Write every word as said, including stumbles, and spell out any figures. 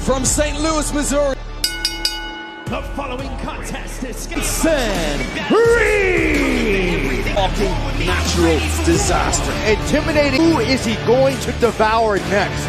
from Saint Louis, Missouri. The following contest is San Reed! Walking natural disaster. Intimidating. Who is he going to devour next?